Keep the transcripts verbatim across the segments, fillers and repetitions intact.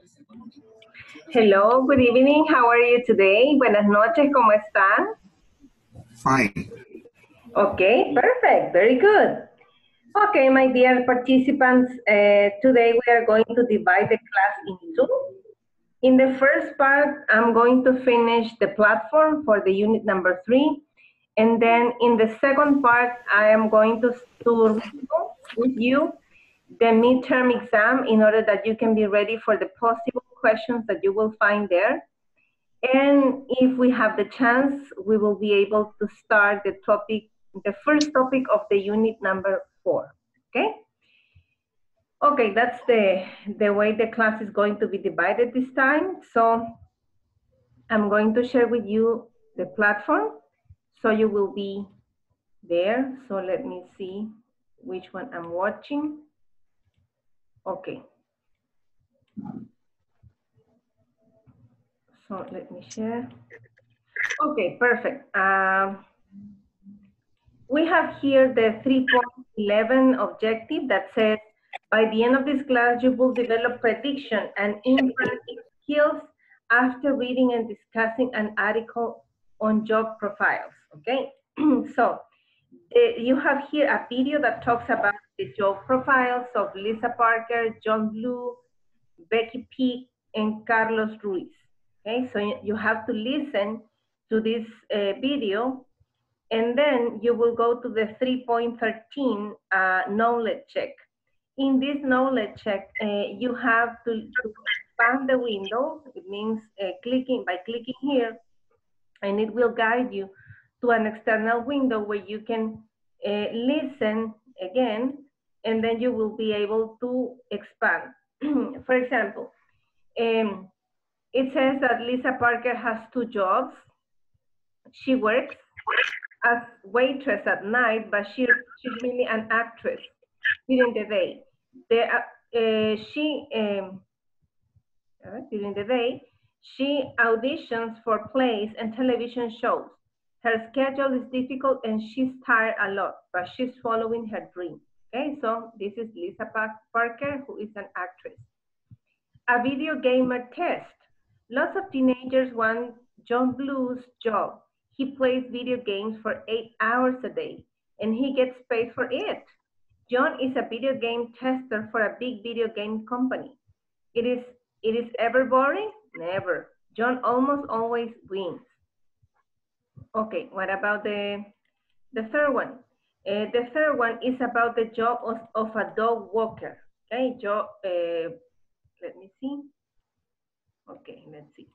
Hello, good evening. How are you today? Buenas noches, ¿cómo están? Fine. Okay, perfect. Very good. Okay, my dear participants, uh, today we are going to divide the class in two. In the first part, I'm going to finish the platform for the unit number three. And then in the second part, I am going to, to review with you the midterm exam in order that you can be ready for the possible questions that you will find there. And if we have the chance, we will be able to start the topic, the first topic of the unit number four, okay? Okay, that's the, the way the class is going to be divided this time. So I'm going to share with you the platform, so you will be there. So let me see which one I'm watching. Okay. So let me share. Okay, perfect. Um, we have here the three point eleven objective that says, by the end of this class, you will develop prediction and inference skills after reading and discussing an article on job profiles, okay? So uh, you have here a video that talks about the job profiles of Lisa Parker, John Blue, Becky Peak, and Carlos Ruiz. Okay, so you have to listen to this uh, video, and then you will go to the three point thirteen uh, knowledge check. In this knowledge check, uh, you have to, to expand the window. It means uh, clicking by clicking here, and it will guide you to an external window where you can uh, listen again, and then you will be able to expand. For example, um, it says that Lisa Parker has two jobs. She works as waitress at night, but she, she's really an actress during the day. The, uh, she, um, uh, during the day, she auditions for plays and television shows. Her schedule is difficult and she's tired a lot, but she's following her dream. Okay, so this is Lisa Parker, who is an actress. A video gamer test. Lots of teenagers want John Blue's job. He plays video games for eight hours a day, and he gets paid for it. John is a video game tester for a big video game company. It is, it is ever boring? Never. John almost always wins. Okay, what about the, the third one? Uh, the third one is about the job of, of a dog walker. Okay, job, uh, let me see. Okay, let's see.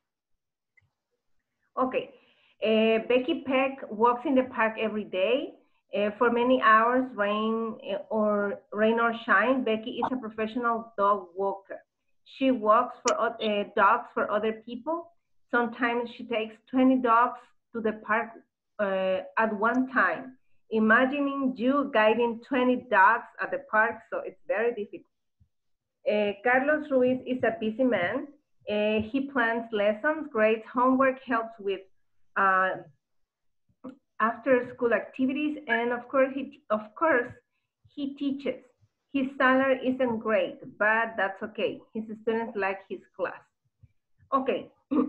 Okay, uh, Becky Peck walks in the park every day. Uh, for many hours, rain or rain or shine, Becky is a professional dog walker. She walks for uh, dogs for other people. Sometimes she takes twenty dogs to the park uh, at one time. Imagining you guiding twenty dogs at the park, so it's very difficult. Uh, Carlos Ruiz is a busy man. Uh, he plans lessons, grades, homework, helps with uh, after school activities, and of course, he, of course, he teaches. His salary isn't great, but that's okay. His students like his class. Okay.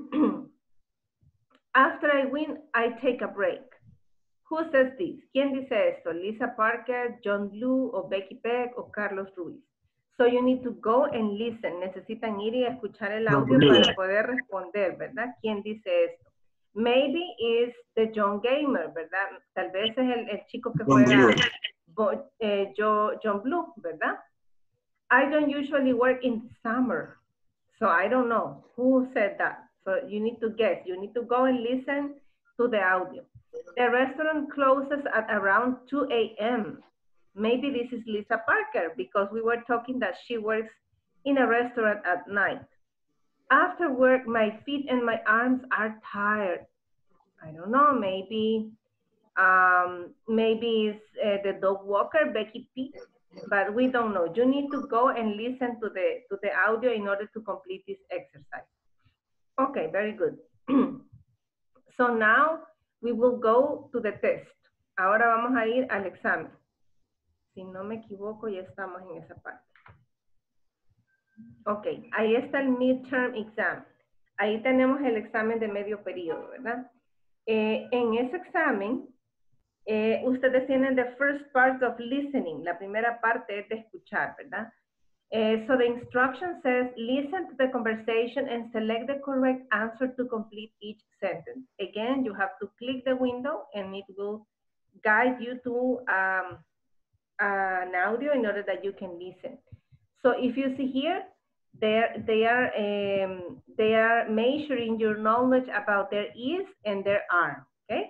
After I win, I take a break. Who says this? ¿Quién dice esto? Lisa Parker, John Blue, o Becky Peck, o Carlos Ruiz. So you need to go and listen. Necesitan ir y escuchar el audio no, para poder responder, ¿verdad? ¿Quién dice esto? Maybe is the John Gamer, ¿verdad? Tal vez es el, el chico que John juega Blue. eh, John, John Blue, ¿verdad? I don't usually work in summer, so I don't know who said that. So you need to guess. You need to go and listen to the audio. The restaurant closes at around two A M Maybe this is Lisa Parker because we were talking that she works in a restaurant at night. After work, my feet and my arms are tired. I don't know, maybe um, maybe it's uh, the dog walker, Becky P, but we don't know. You need to go and listen to the, to the audio in order to complete this exercise. Okay, very good. So now we will go to the test. Ahora vamos a ir al examen. Si no me equivoco, ya estamos en esa parte. Ok, ahí está el midterm exam. Ahí tenemos el examen de medio periodo, ¿verdad? Eh, en ese examen, eh, ustedes tienen the first part of listening. La primera parte es de escuchar, ¿verdad? Uh, so the instruction says, listen to the conversation and select the correct answer to complete each sentence. Again, you have to click the window and it will guide you to um, an audio in order that you can listen. So if you see here, they're, they, are, um, they are measuring your knowledge about their is and their are, okay?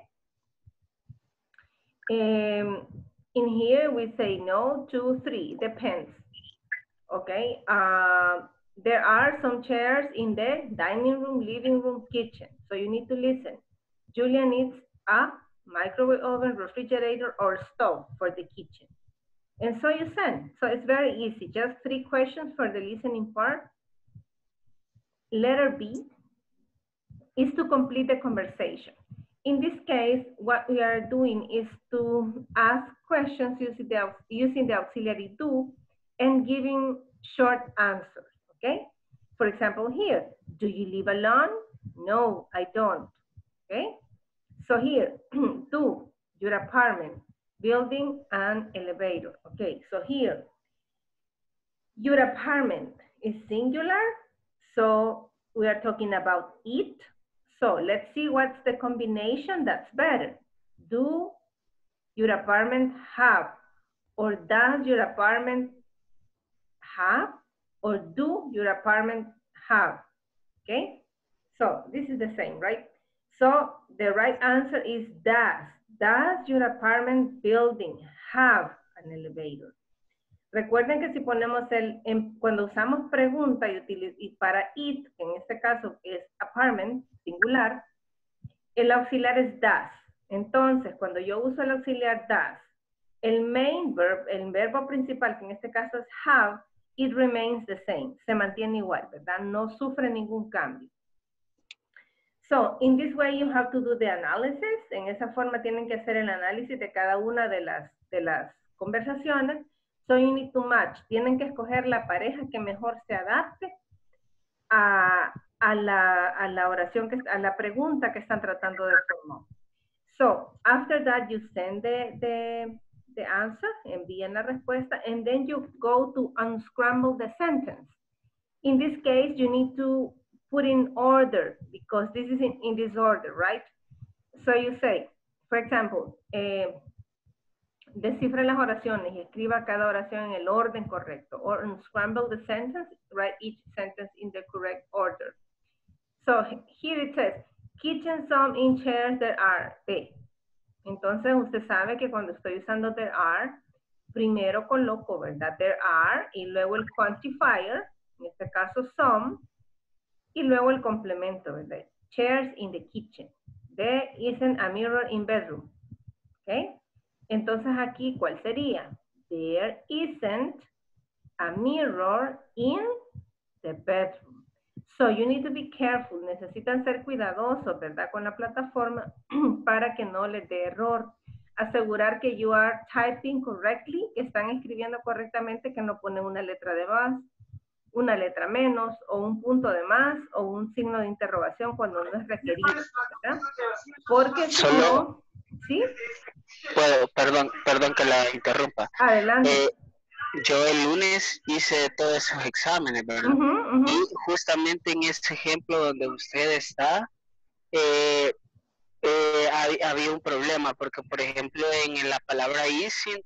Um, in here, we say no, two, three, depends. Okay, uh, there are some chairs in the dining room, living room, kitchen. So you need to listen. Julia needs a microwave oven, refrigerator, or stove for the kitchen. And so you send. So it's very easy. Just three questions for the listening part. Letter B is to complete the conversation. In this case, what we are doing is to ask questions using the, using the auxiliary do and giving short answers, okay? For example, here, do you live alone? No, I don't, okay? So here, do, your apartment, building, and elevator, okay? So here, your apartment is singular, so we are talking about it. So let's see what's the combination that's better. Do your apartment have, or does your apartment have, or do your apartment have, okay? So this is the same, right? So the right answer is does. Does your apartment building have an elevator? Recuerden que si ponemos el, en, cuando usamos pregunta y, utiliz, y para it, que en este caso es apartment, singular, el auxiliar es does. Entonces, cuando yo uso el auxiliar does, el main verb, el verbo principal, que en este caso es have, it remains the same, se mantiene igual, ¿verdad? No sufre ningún cambio. So, in this way you have to do the analysis. En esa forma tienen que hacer el análisis de cada una de las, de las conversaciones. So you need to match. Tienen que escoger la pareja que mejor se adapte a, a, la, a la oración, que, a la pregunta que están tratando de formar. So, after that you send the, the, the answer, envíen la respuesta, and then you go to unscramble the sentence. In this case, you need to put in order, because this is in, in this order, right? So you say, for example, eh, descifre las oraciones y escriba cada oración en el orden correcto. Or unscramble the sentence, write each sentence in the correct order. So here it says, kitchen some in chairs there are. B. Entonces usted sabe que cuando estoy usando there are, primero coloco, ¿verdad? There are, y luego el quantifier, en este caso some, y luego el complemento, ¿verdad? Chairs in the kitchen. There isn't a mirror in bedroom. ¿Ok? Entonces aquí, ¿cuál sería? There isn't a mirror in the bedroom. So you need to be careful. Necesitan ser cuidadosos, ¿verdad? Con la plataforma para que no les dé error. Asegurar que you are typing correctly, que están escribiendo correctamente, que no ponen una letra de más, una letra menos, o un punto de más, o un signo de interrogación cuando no es requerido, ¿verdad? Porque si no, ¿sí? Puedo, perdón, perdón que la interrumpa. Adelante. Eh, yo el lunes hice todos esos exámenes, ¿verdad? Uh-huh, uh-huh. Y justamente en ese ejemplo donde usted está, eh, eh, había, había un problema, porque por ejemplo en la palabra isn't,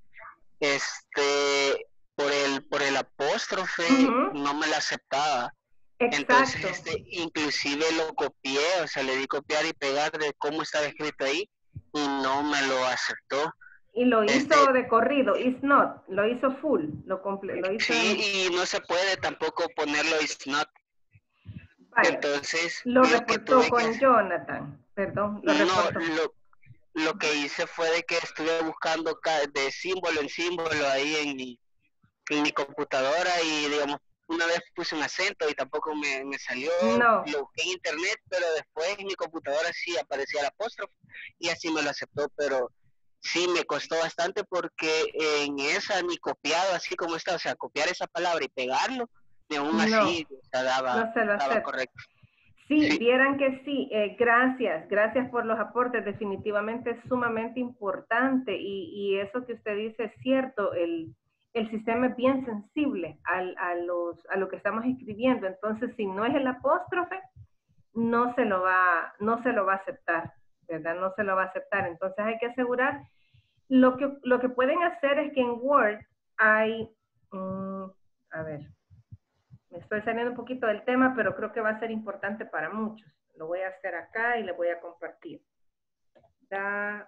este, por el, por el apóstrofe, uh-huh, no me la aceptaba. Exacto. Entonces, este, inclusive lo copié, o sea, le di copiar y pegar de cómo estaba escrito ahí y no me lo aceptó. Y lo hizo este, de corrido, is not, lo hizo full, lo, comple lo hizo. Sí, y no se puede tampoco ponerlo is not. Vaya, entonces, lo, lo reportó que tuve con que... Jonathan, perdón, lo No, reportó. lo, lo que hice fue de que estuve buscando de símbolo en símbolo ahí en mi, en mi computadora y digamos, una vez puse un acento y tampoco me, me salió, no. Lo busqué en internet, pero después en mi computadora sí aparecía el apóstrofe y así me lo aceptó, pero sí me costó bastante porque en esa ni copiado así como está, o sea, copiar esa palabra y pegarlo, y aún No, así o sea, daba, no se lo daba acepta. correcto. Sí, Sí. vieran que sí, eh, gracias, gracias por los aportes, definitivamente es sumamente importante y, y eso que usted dice es cierto, el, el sistema es bien sensible al, a, los, a lo que estamos escribiendo, entonces si no es el apóstrofe, no se lo va, no se lo va a aceptar, ¿verdad? No se lo va a aceptar, entonces hay que asegurar, lo que, lo que pueden hacer es que en Word hay, um, a ver, me estoy saliendo un poquito del tema, pero creo que va a ser importante para muchos. Lo voy a hacer acá y le voy a compartir. The,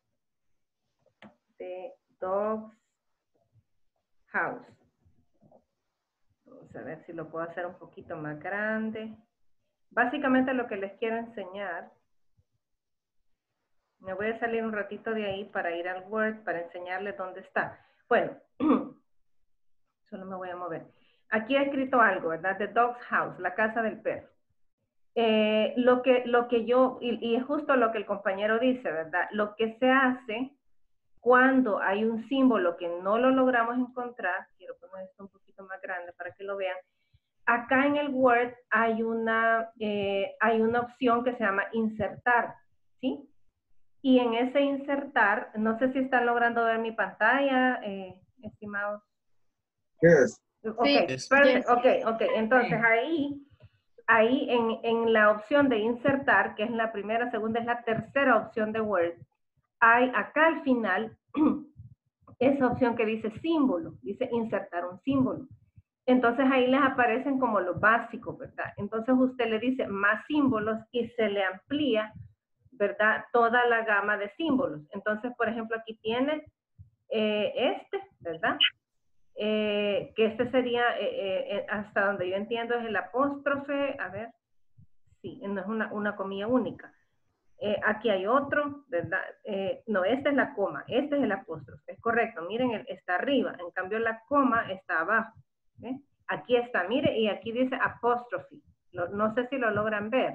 the dog's house. Vamos a ver si lo puedo hacer un poquito más grande. Básicamente lo que les quiero enseñar. Me voy a salir un ratito de ahí para ir al Word, para enseñarles dónde está. Bueno, solo me voy a mover. Aquí he escrito algo, ¿verdad? The dog's house, la casa del perro. Eh, lo, que, lo que yo, y, y es justo lo que el compañero dice, ¿verdad? Lo que se hace cuando hay un símbolo que no lo logramos encontrar, quiero poner esto un poquito más grande para que lo vean, acá en el Word hay una, eh, hay una opción que se llama insertar, ¿sí? Y en ese insertar, no sé si están logrando ver mi pantalla, eh, estimados. Yes. Ok, Yes. perfect, ok, ok, entonces ahí... Ahí en, en la opción de insertar, que es la primera, segunda, es la tercera opción de Word, hay acá al final esa opción que dice símbolo, dice insertar un símbolo. Entonces ahí les aparecen como los básicos, ¿verdad? Entonces usted le dice más símbolos y se le amplía, ¿verdad? Toda la gama de símbolos. Entonces, por ejemplo, aquí tiene eh, este, ¿verdad? Eh, que este sería, eh, eh, hasta donde yo entiendo, es el apóstrofe, a ver, sí, no es una, una comilla única. Eh, aquí hay otro, ¿verdad? Eh, no, esta es la coma, este es el apóstrofe, es correcto, miren, el, está arriba, en cambio la coma está abajo. ¿eh? Aquí está, mire, y aquí dice apóstrofe, no, no sé si lo logran ver.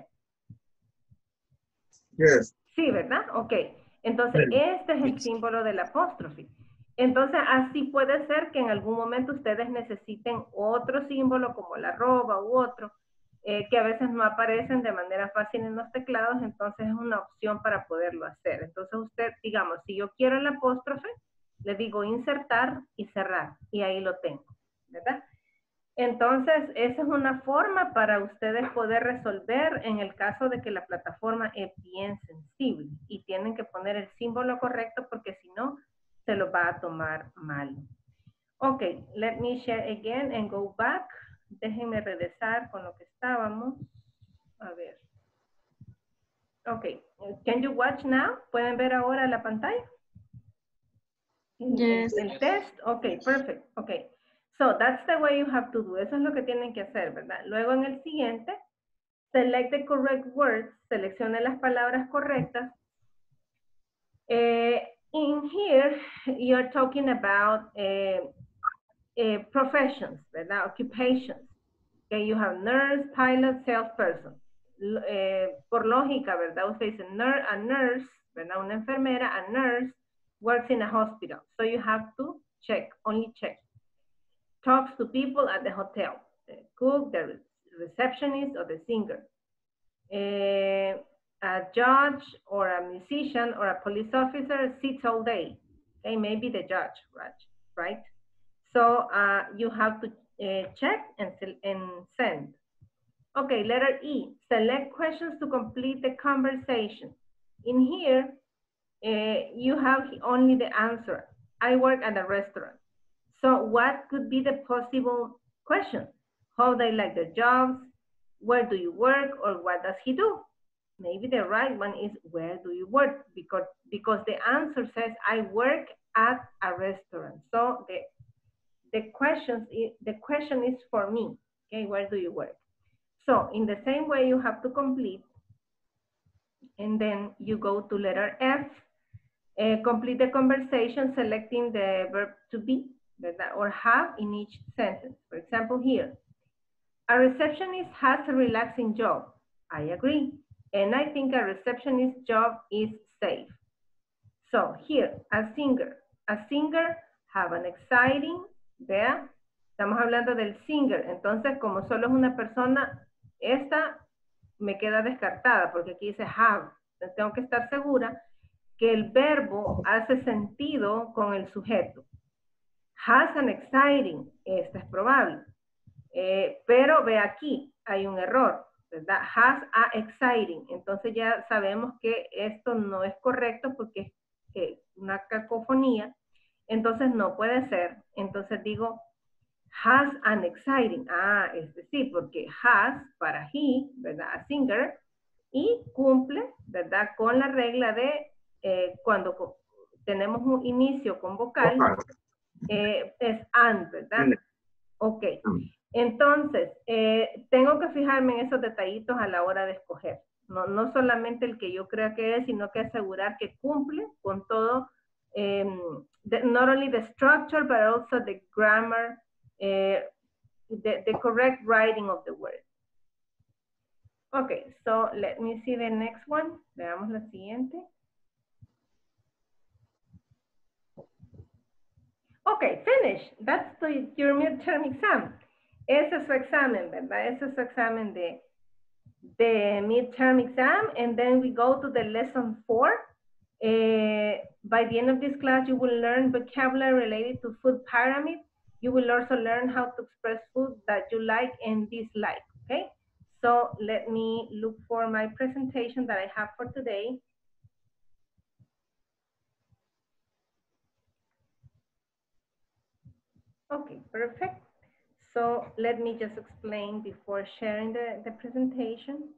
Yes. Sí, ¿verdad? Ok, entonces Sí. este es el símbolo del apóstrofe. Entonces, así puede ser que en algún momento ustedes necesiten otro símbolo como la arroba u otro, eh, que a veces no aparecen de manera fácil en los teclados, entonces es una opción para poderlo hacer. Entonces usted, digamos, si yo quiero el apóstrofe, le digo insertar y cerrar, y ahí lo tengo, ¿verdad? Entonces, esa es una forma para ustedes poder resolver en el caso de que la plataforma es bien sensible y tienen que poner el símbolo correcto porque si no, se lo va a tomar mal. Ok, let me share again and go back. Déjenme regresar con lo que estábamos. A ver. Ok, can you watch now? ¿Pueden ver ahora la pantalla? El, Yes. el, el test, ok, perfect, ok. So that's the way you have to do. Eso es lo que tienen que hacer, ¿verdad? Luego en el siguiente, select the correct words, seleccione las palabras correctas. Uh, in here, you're talking about uh, uh, professions, ¿verdad? Occupations. Okay, you have nurse, pilot, salesperson. Uh, por lógica, ¿verdad? Usted dice nurse, a nurse, ¿verdad? Una enfermera, a nurse works in a hospital. So you have to check, only check. Talks to people at the hotel. The cook, the receptionist, or the singer. Uh, a judge or a musician or a police officer sits all day. Okay, maybe the judge, right? Right? So uh, you have to uh, check and, and send. Okay, letter E, select questions to complete the conversation. In here, uh, you have only the answer. I work at a restaurant. So what could be the possible question? How they like their jobs? Where do you work? Or what does he do? Maybe the right one is where do you work? Because, because the answer says I work at a restaurant. So the, the, questions, the question is for me. Okay, where do you work? So in the same way you have to complete. And then you go to letter F. Uh, complete the conversation selecting the verb to be or have in each sentence. For example, here, a receptionist has a relaxing job. I agree. And I think a receptionist job is safe. So here, a singer. A singer have an exciting, there, Estamos hablando del singer. Entonces, como solo es una persona, esta me queda descartada porque aquí dice have. Entonces, tengo que estar segura que el verbo hace sentido con el sujeto. Has an exciting. Esta es probable. Eh, pero ve aquí, hay un error, ¿verdad? Has a exciting. Entonces ya sabemos que esto no es correcto porque es eh, una cacofonía. Entonces no puede ser. Entonces digo, has an exciting. Ah, es decir, porque has para he, ¿verdad? A singer. Y cumple, ¿verdad? Con la regla de eh, cuando tenemos un inicio con vocal, eh, es and, ¿verdad? Ok. Entonces, eh, tengo que fijarme en esos detallitos a la hora de escoger. No, no solamente el que yo crea que es, sino que asegurar que cumple con todo, um, the, not only the structure, but also the grammar, uh, the, the correct writing of the word. Okay, so let me see the next one. Veamos la siguiente. Okay, finish. That's the, your midterm exam. Ese es su examen, ¿verdad? Ese es su examen de, de midterm exam. And then we go to the lesson four. Uh, by the end of this class, you will learn vocabulary related to food pyramid. You will also learn how to express food that you like and dislike, okay? So let me look for my presentation that I have for today. Okay, perfect. So let me just explain before sharing the, the presentation.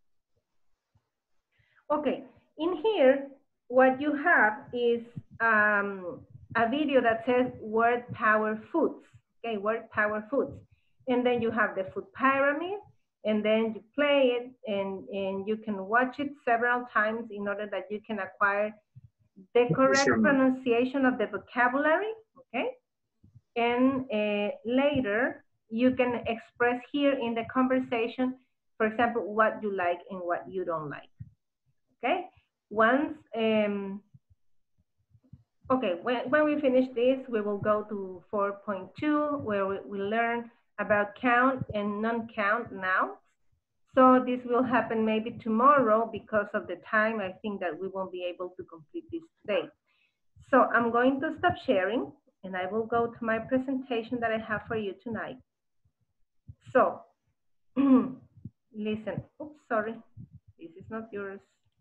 Okay, in here, what you have is um, a video that says word power foods, okay, word power foods. And then you have the food pyramid, and then you play it, and, and you can watch it several times in order that you can acquire the correct pronunciation of the vocabulary, okay? And uh, later, you can express here in the conversation, for example, what you like and what you don't like. Okay, once, um, okay, when, when we finish this, we will go to four point two, where we, we learn about count and non-count nouns. So this will happen maybe tomorrow because of the time. I think that we won't be able to complete this today. So I'm going to stop sharing and I will go to my presentation that I have for you tonight. So, listen, oops, sorry, this is not yours.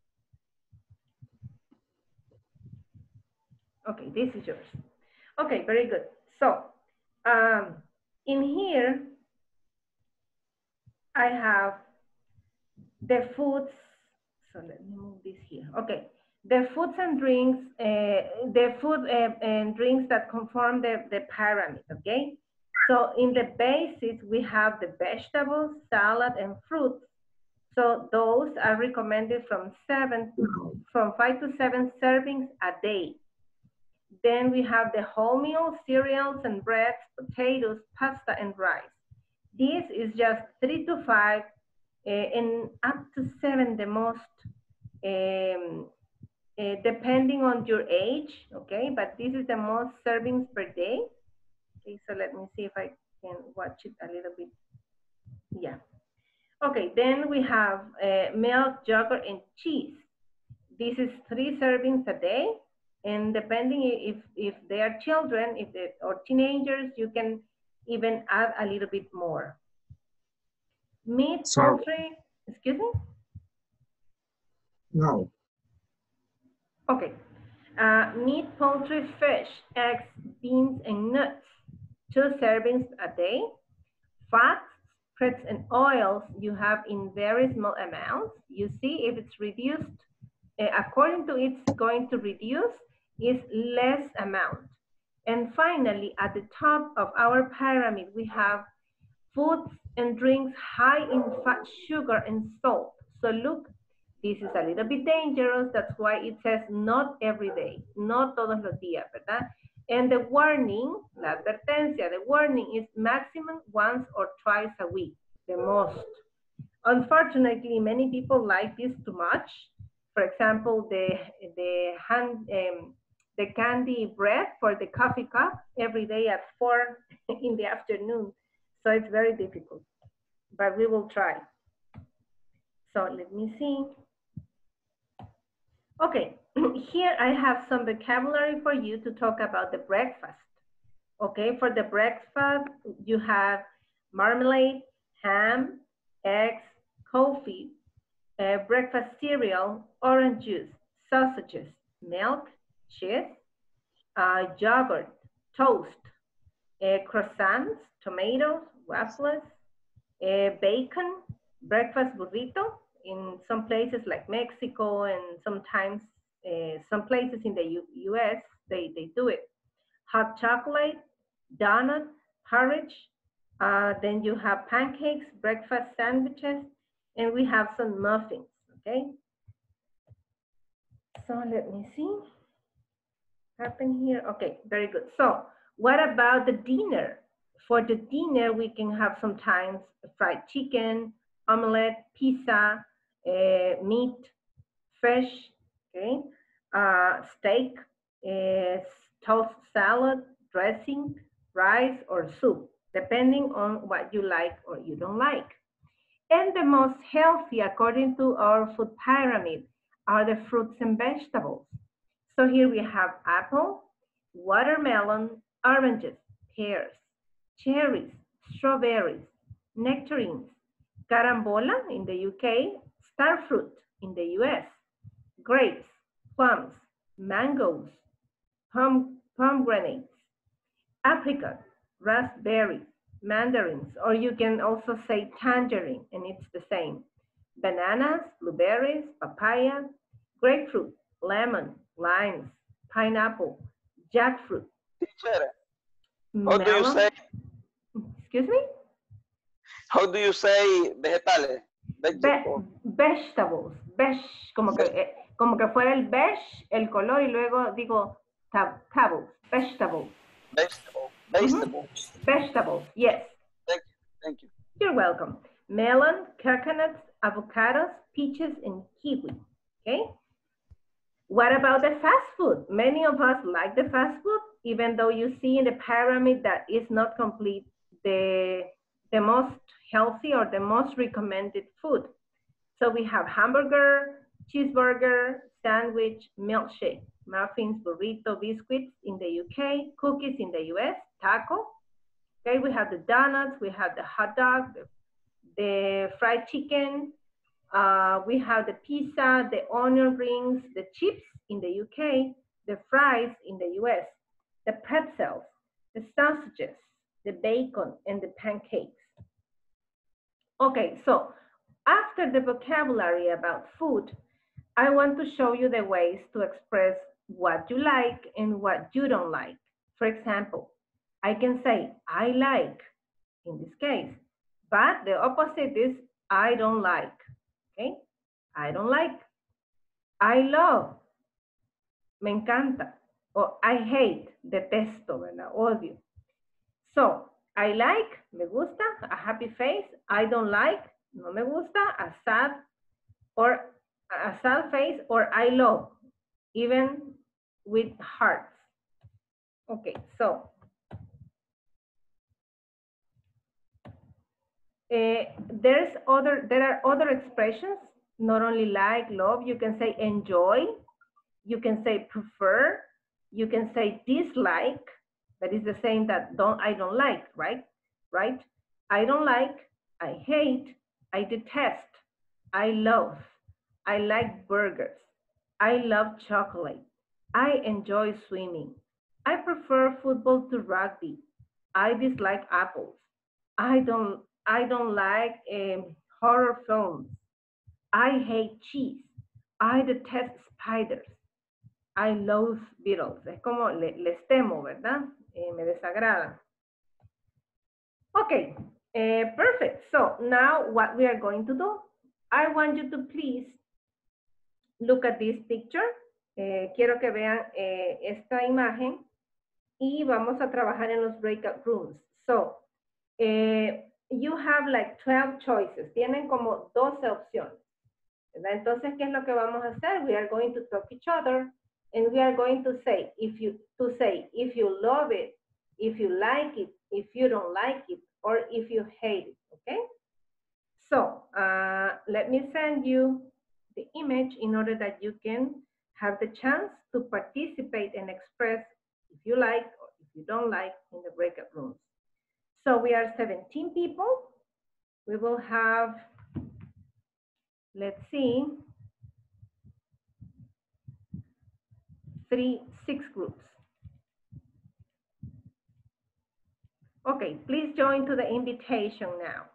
Okay, this is yours. Okay, very good. So, um, in here, I have the foods. So let me move this here. Okay, the foods and drinks, uh, the food uh, and drinks that conform the, the pyramid, okay? So in the basis, we have the vegetables, salad, and fruits. So those are recommended from seven, from five to seven servings a day. Then we have the wholemeal cereals and breads, potatoes, pasta, and rice. This is just three to five uh, and up to seven the most, um, uh, depending on your age, okay? But this is the most servings per day. Okay, so let me see if I can watch it a little bit. Yeah. Okay, then we have uh, milk, yogurt, and cheese. This is three servings a day. And depending if, if they are children, if they or teenagers, you can even add a little bit more. Meat, So, poultry, excuse me? no. Okay. Uh, meat, poultry, fish, eggs, beans, and nuts. Two servings a day. Fats, fats, and oils you have in very small amounts. You see if it's reduced. Uh, according to it's going to reduce is less amount. And finally, at the top of our pyramid, we have foods and drinks high in fat, sugar, and salt. So look, this is a little bit dangerous. That's why it says not every day, no todos los días, ¿verdad? And the warning, la advertencia, the warning is maximum once or twice a week, the most. Unfortunately, many people like this too much. For example, the, the hand, um, the candy bread for the coffee cup every day at four in the afternoon. So it's very difficult, but we will try. So let me see. Okay, here I have some vocabulary for you to talk about the breakfast. Okay, for the breakfast, you have marmalade, ham, eggs, coffee, uh, breakfast cereal, orange juice, sausages, milk, cheese, uh, yogurt, toast, uh, croissants, tomatoes, waffles, uh, bacon, breakfast burrito. In some places like Mexico and sometimes uh, some places in the U US, they, they do it. Hot chocolate, donut, porridge. Uh, then you have pancakes, breakfast sandwiches, and we have some muffins, okay? So let me see. Happen here. Okay, very good. So what about the dinner? For the dinner, we can have sometimes fried chicken, omelette, pizza, uh, meat, fish, okay, uh, steak, uh, toast salad, dressing, rice, or soup, depending on what you like or you don't like. And the most healthy, according to our food pyramid, are the fruits and vegetables. So here we have apple, watermelon, oranges, pears, cherries, strawberries, nectarines, carambola in the U K, star fruit in the U S, grapes, plums, mangoes, pom pomegranates, apricot, raspberries, mandarins, or you can also say tangerine, and it's the same. Bananas, blueberries, papaya, grapefruit, lemon, limes, pineapple, jackfruit. Teacher, how do you say? Excuse me? How do you say vegetales? Vegetables. Ve vegetables. Veg, como que, eh, como que fuera el veg, el color, y luego digo tabs, vegetables. Vegetable. Vegetables. Mm-hmm. Vegetables, yes. Thank you. Thank you. You're welcome. Melon, coconuts, avocados, peaches, and kiwi. Okay. What about the fast food? Many of us like the fast food, even though you see in the pyramid that is not complete the, the most healthy or the most recommended food. So we have hamburger, cheeseburger, sandwich, milkshake, muffins, burrito, biscuits in the U K, cookies in the U S, taco. Okay, we have the donuts, we have the hot dog, the, the fried chicken, uh, we have the pizza, the onion rings, the chips in the U K, the fries in the U S, the pretzels, the sausages, the bacon, and the pancakes. Okay, so after the vocabulary about food, I want to show you the ways to express what you like and what you don't like. For example, I can say, I like, in this case, but the opposite is, I don't like, okay? I don't like. I love, me encanta, or I hate, detesto, ¿verdad? Odio. So, I like, me gusta, a happy face. I don't like, no me gusta, a sad, or a sad face, or I love, even with hearts. Okay, so. Uh, there's other, there are other expressions, not only like, love, you can say enjoy, you can say prefer, you can say dislike, that is the same that don't, I don't like, right? Right? I don't like, I hate, I detest, I love, I like burgers, I love chocolate, I enjoy swimming, I prefer football to rugby, I dislike apples, I don't I don't like um, horror films. I hate cheese. I detest spiders. I loathe beetles. Es como le, les temo, ¿verdad? Eh, me desagrada. Okay, uh, perfect. So now what we are going to do, I want you to please look at this picture. Eh, quiero que vean eh, esta imagen y vamos a trabajar en los breakout rooms. So, eh, you have like twelve choices. Tienen como doce opciones. ¿Verdad? Entonces, ¿qué es lo que vamos a hacer? We are going to talk each other And we are going to say, if you, to say, if you love it, if you like it, if you don't like it, or if you hate it, okay? So uh, let me send you the image in order that you can have the chance to participate and express if you like or if you don't like in the breakout rooms. So we are seventeen people. We will have, let's see, three, six groups. Okay, please join to the invitation now.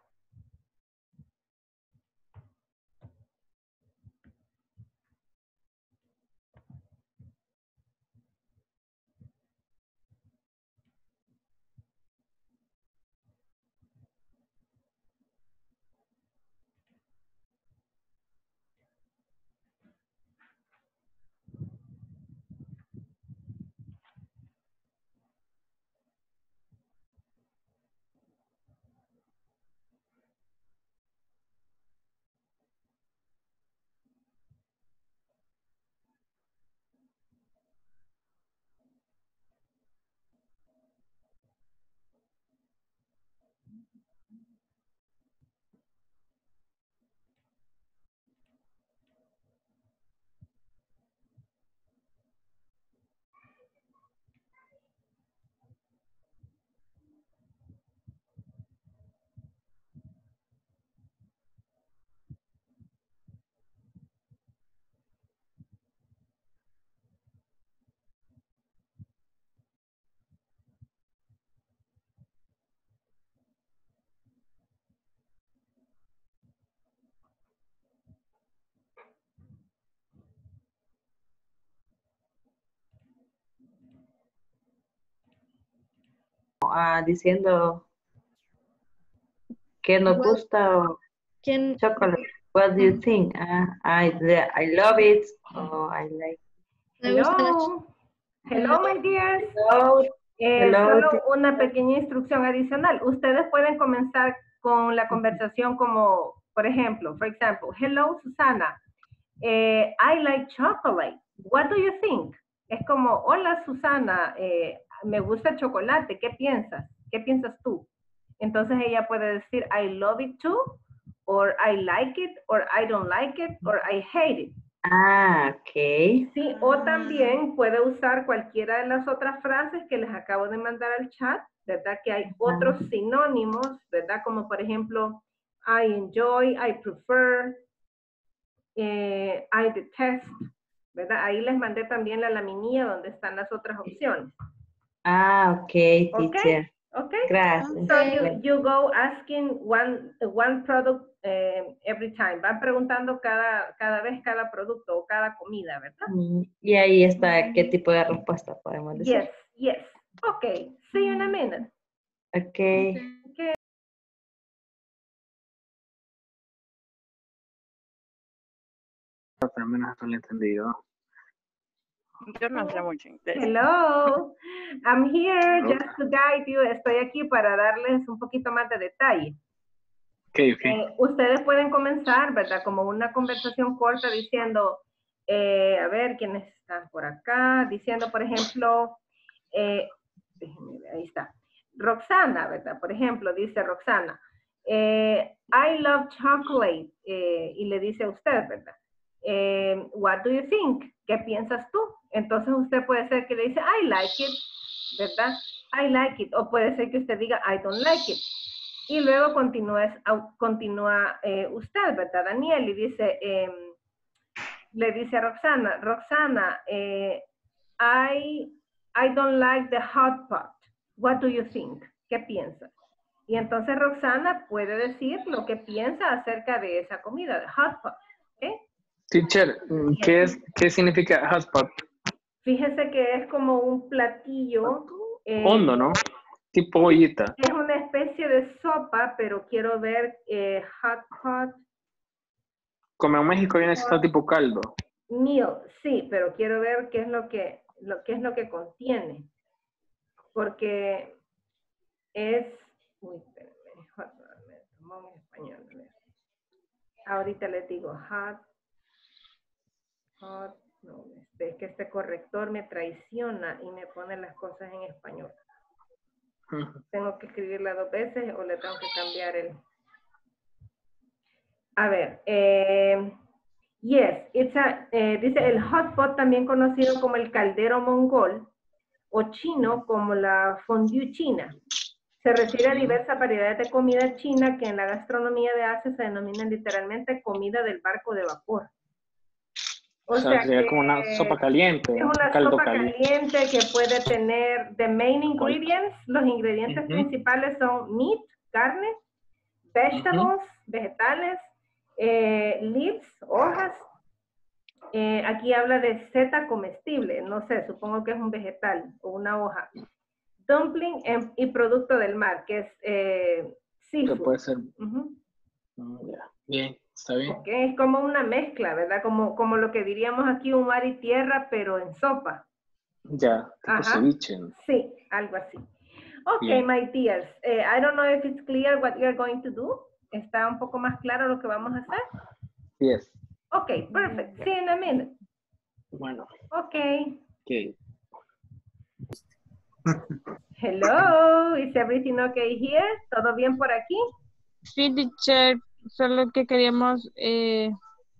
Ah, diciendo que nos Well, gusta o ¿quién? chocolate. What do you think? Ah, I, I love it. Oh, I like Me gusta la Hello. Hello, my dears. Hello. Eh, Hello. solo una pequeña instrucción adicional. Ustedes pueden comenzar con la conversación como, por ejemplo, for example, hello, Susana. Eh, I like chocolate. What do you think? Es como, hola, Susana, eh, me gusta el chocolate. ¿Qué piensas? ¿Qué piensas tú? Entonces ella puede decir, I love it too, or I like it, or I don't like it, or I hate it. Ah, ok. Sí, o también puede usar cualquiera de las otras frases que les acabo de mandar al chat, ¿verdad? Que hay otros sinónimos, ¿verdad? Como por ejemplo, I enjoy, I prefer, eh, I detest, ¿verdad? Ahí les mandé también la laminilla donde están las otras opciones. Ah, ok, teacher. Okay? Gracias. So you, you go asking one, one product eh, every time. Van preguntando cada, cada vez cada producto o cada comida, ¿verdad? Mm, y ahí está qué tipo de respuesta podemos decir. Yes, yes. Okay. See you in a minute. Ok. Okay. Pero menos eso lo he entendido. Yo no sé mucho inglés. Hello. I'm here just to guide you. Estoy aquí para darles un poquito más de detalle. Okay, okay. Eh, ustedes pueden comenzar, ¿verdad? Como una conversación corta diciendo, eh, a ver, ¿quiénes están por acá? Diciendo, por ejemplo, eh, déjenme ver, ahí está. Roxana, ¿verdad? Por ejemplo, dice Roxana, eh, I love chocolate. Eh, y le dice a usted, ¿verdad? Eh, what do you think? ¿Qué piensas tú? Entonces usted puede ser que le dice, I like it, ¿verdad? I like it. O puede ser que usted diga, I don't like it. Y luego continúa, continúa eh, usted, ¿verdad, Daniel? Y dice, eh, le dice a Roxana, Roxana, eh, I, I don't like the hot pot. What do you think? ¿Qué piensas? Y entonces Roxana puede decir lo que piensa acerca de esa comida, de hot pot. ¿Okay? Teacher, ¿qué, es, ¿qué significa hotspot? Fíjese que es como un platillo. Eh, Hondo, ¿no? Tipo ollita. Es una especie de sopa, pero quiero ver eh, hot pot. Como en México viene siendo tipo caldo. Meal, sí, pero quiero ver qué es lo que, lo, qué es lo que contiene. Porque es... Uy, espérenme, hot, me tomó en español. Ahorita les digo hot, hot No, este, es que este corrector me traiciona y me pone las cosas en español. Tengo que escribirla dos veces o le tengo que cambiar el... A ver, eh, yes, it's a, eh, dice el hot pot, también conocido como el caldero mongol o chino como la fondue china. Se refiere a diversas variedades de comida china que en la gastronomía de Asia se denominan literalmente comida del barco de vapor. O, O sea, sea sería que como una sopa caliente. es una caldo sopa caliente. caliente que puede tener the main ingredients. Los ingredientes Ujú. principales son meat, carne, vegetables, vegetales, eh, leaves, hojas. Eh, aquí habla de seta comestible, no sé, supongo que es un vegetal o una hoja. Dumpling en- y producto del mar, que es eh, Que seafood. puede ser. Ujú. Mm, ya. Bien, está bien. Ok, es como una mezcla, ¿verdad? Como, como lo que diríamos aquí, un mar y tierra, pero en sopa. Ya, tipo Ajá. ceviche. Sí, algo así. Ok, Bien. my dears. eh, I don't know if it's clear what you're going to do. ¿Está un poco más claro lo que vamos a hacer? Yes. Ok, perfect. See you in a minute. Bueno. Ok. Okay. Hello, is everything okay here? ¿Todo bien por aquí? Sí, teacher, solo que queríamos, eh,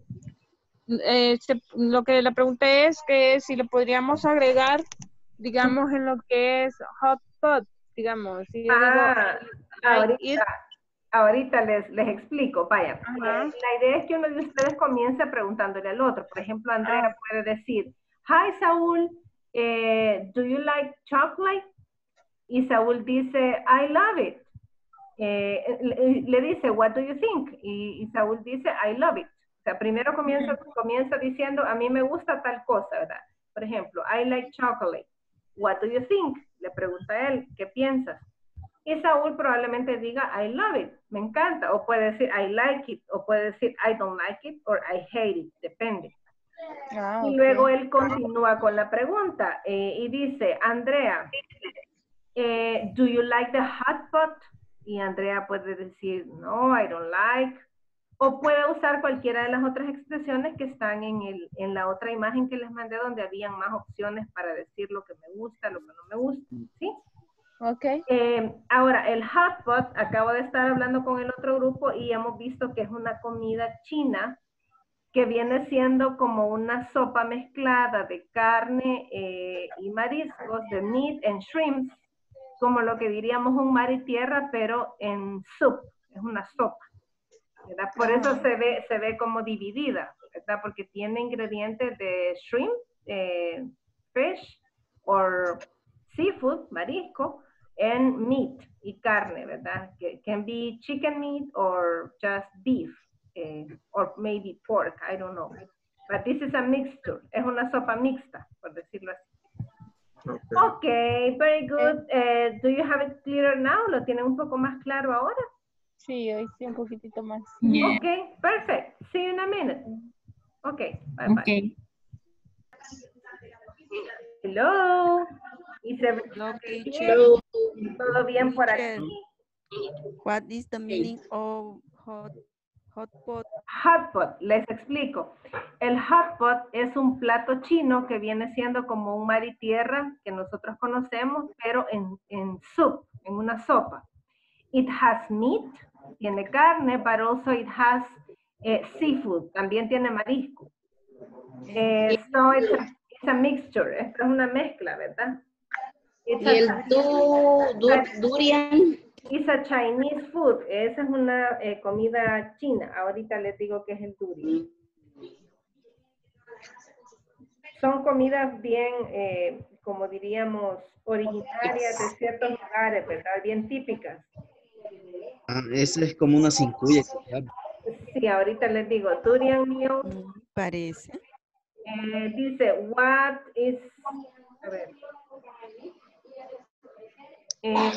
eh, se- lo que le pregunté es que si le podríamos agregar, digamos, en lo que es hot pot, digamos, si yo digo, Ah, like ahorita, it, ahorita les, les explico. Vaya, Ajá. eh, la idea es que uno de ustedes comience preguntándole al otro. Por ejemplo, Andrea Ah. puede decir, hi Saúl, eh, do you like chocolate? Y Saúl dice, I love it. Eh, le, le dice, what do you think? Y, y Saúl dice, I love it. O sea, primero comienza, comienza diciendo, a mí me gusta tal cosa, ¿verdad? Por ejemplo, I like chocolate. What do you think? Le pregunta a él, ¿qué piensas? Y Saúl probablemente diga, I love it, me encanta. O puede decir, I like it. O puede decir, I don't like it. O I hate it, depende. Ah, Y ok. luego él continúa con la pregunta eh, y dice, Andrea, eh, do you like the hot pot? Y Andrea puede decir, no, I don't like. O puede usar cualquiera de las otras expresiones que están en, el, en la otra imagen que les mandé, donde habían más opciones para decir lo que me gusta, lo que no me gusta, ¿sí? Ok. Eh, ahora, el hot pot, acabo de estar hablando con el otro grupo y hemos visto que es una comida china que viene siendo como una sopa mezclada de carne eh, y mariscos, de meat and shrimps, como lo que diríamos un mar y tierra, pero en soup, es una sopa, ¿verdad? Por eso se ve, se ve como dividida, ¿verdad? Porque tiene ingredientes de shrimp, eh, fish, or seafood, marisco, and meat, y carne, ¿verdad? Que can be chicken meat or just beef, eh, or maybe pork, I don't know. But this is a mixture, es una sopa mixta, por decirlo así. Okay, very good. Uh, do you have it clearer now? ¿Lo tienen un poco más claro ahora? Sí, hoy sí un poquitito más. Okay, perfect. See you in a minute. Okay, bye bye. Okay. Hello. Is everything Hello, okay teacher. here? ¿Todo bien por Teacher, aquí? what is the meaning of hot, hot pot? Hot pot, les explico. El hot pot es un plato chino que viene siendo como un mar y tierra que nosotros conocemos, pero en, en soup, en una sopa. It has meat, tiene carne, but also it has eh, seafood, también tiene marisco. Eh, so it's a, it's a mixture, esto es una mezcla, ¿verdad? It's Y el a, du, du, durian. it's a Chinese food, esa es una eh, comida china, ahorita les digo que es el durian. Son comidas bien, eh, como diríamos, originarias de ciertos lugares, ¿verdad? Bien típicas. Ah, esa es como una cincuya. Sí, ahorita les digo, durian meal. Parece. Eh, dice, what is, a ver. Eh,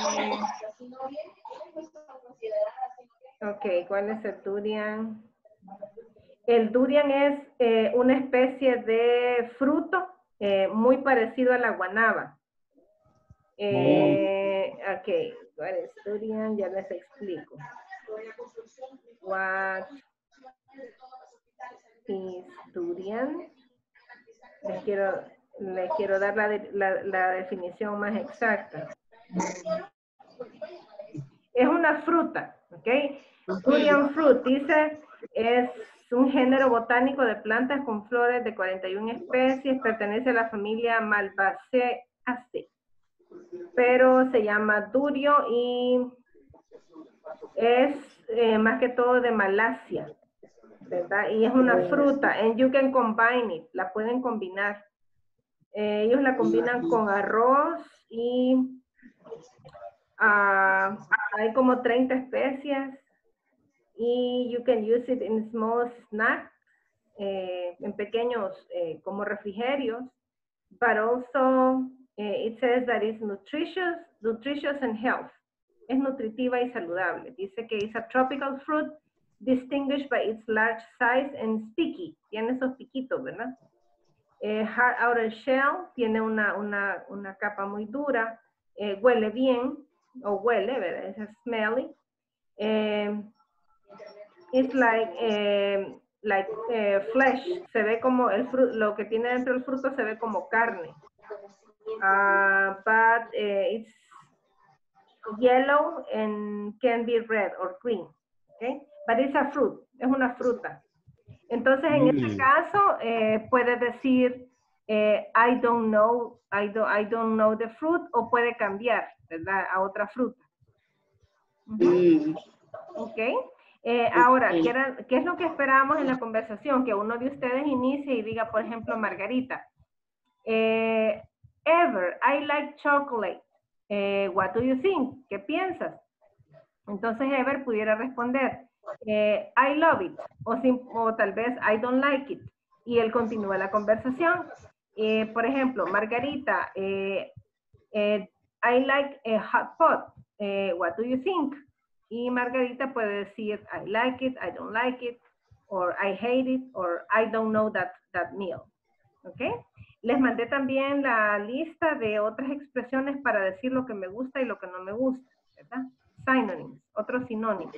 ok, ¿cuál es el durian? El durian es eh, una especie de fruto eh, muy parecido a la guanábana. Eh, ok, ¿cuál es durian? Ya les explico. What is durian? Les quiero, les quiero dar la, de- la, la definición más exacta. Es una fruta, ¿ok? Durian fruit, dice, es un género botánico de plantas con flores de cuarenta y una especies, pertenece a la familia Malvaceae, pero se llama durio y es eh, más que todo de Malasia, ¿verdad? Y es una fruta, and you can combine it, la pueden combinar. Eh, ellos la combinan con arroz y ah, hay como treinta especies y you can use it in small snacks, eh, en pequeños eh, como refrigerios, but also eh, it says that it's nutritious, nutritious and health. Es nutritiva y saludable. Dice que es a tropical fruit distinguished by its large size and sticky. Tiene esos piquitos, ¿verdad? Eh, hard outer shell, tiene una, una, una capa muy dura, eh, huele bien, o huele, ¿verdad? Es smelly. Eh, it's like, eh, like eh, flesh, se ve como el fruto, lo que tiene dentro del fruto se ve como carne. Uh, but eh, it's yellow and can be red or green, okay? But it's a fruit, es una fruta. Entonces, en este caso, eh, puede decir, eh, I don't know, I don't, I don't know the fruit, o puede cambiar, ¿verdad? A otra fruta. Uh-huh. Ok. Eh, ahora, ¿qué, era, ¿qué es lo que esperábamos en la conversación? Que uno de ustedes inicie y diga, por ejemplo, Margarita, eh, Ever, I like chocolate. Eh, what do you think? ¿Qué piensas? Entonces, Ever pudiera responder, eh, I love it, o, sim, o tal vez I don't like it, y él continúa la conversación. Eh, por ejemplo, Margarita, eh, eh, I like a hot pot, eh, what do you think? Y Margarita puede decir, I like it, I don't like it, or I hate it, or I don't know that, that meal. ¿Ok? Les mandé también la lista de otras expresiones para decir lo que me gusta y lo que no me gusta, ¿verdad? Synonyms, otros sinónimos.